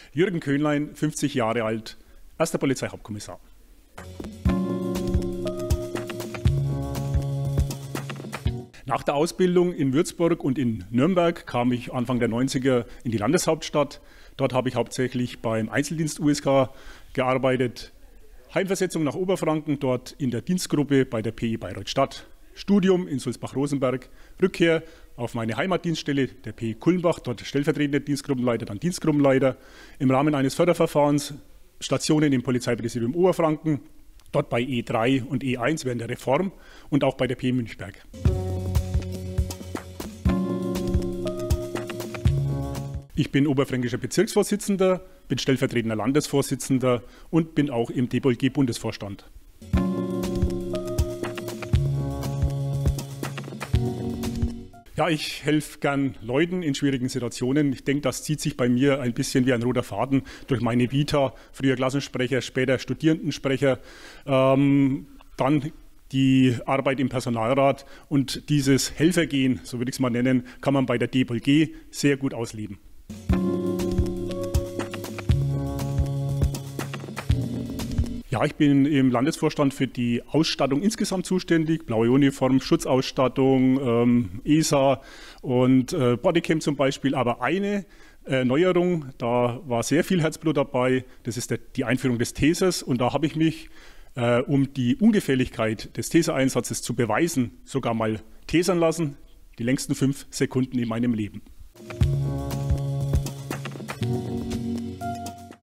Jürgen Köhnlein, 50 Jahre alt, erster Polizeihauptkommissar. Nach der Ausbildung in Würzburg und in Nürnberg kam ich Anfang der 90er in die Landeshauptstadt. Dort habe ich hauptsächlich beim Einzeldienst USK gearbeitet. Heimversetzung nach Oberfranken, dort in der Dienstgruppe bei der PI Bayreuth-Stadt. Studium in Sulzbach-Rosenberg, Rückkehr auf meine Heimatdienststelle, der PI Kulmbach, dort stellvertretender Dienstgruppenleiter, dann Dienstgruppenleiter. Im Rahmen eines Förderverfahrens Stationen im Polizeipräsidium Oberfranken, dort bei E3 und E1 während der Reform und auch bei der PI Münchberg. Ich bin oberfränkischer Bezirksvorsitzender, bin stellvertretender Landesvorsitzender und bin auch im DBOLG-Bundesvorstand. Ja, ich helfe gern Leuten in schwierigen Situationen. Ich denke, das zieht sich bei mir ein bisschen wie ein roter Faden durch meine Vita. Früher Klassensprecher, später Studierendensprecher, dann die Arbeit im Personalrat und dieses Helfergehen, so würde ich es mal nennen, kann man bei der DBOLG sehr gut ausleben. Ja, ich bin im Landesvorstand für die Ausstattung insgesamt zuständig, blaue Uniform, Schutzausstattung, ESA und Bodycam zum Beispiel. Aber eine Neuerung, da war sehr viel Herzblut dabei, das ist die Einführung des Tasers. Und da habe ich mich, um die Ungefährlichkeit des Taser-Einsatzes zu beweisen, sogar mal tasern lassen, die längsten 5 Sekunden in meinem Leben.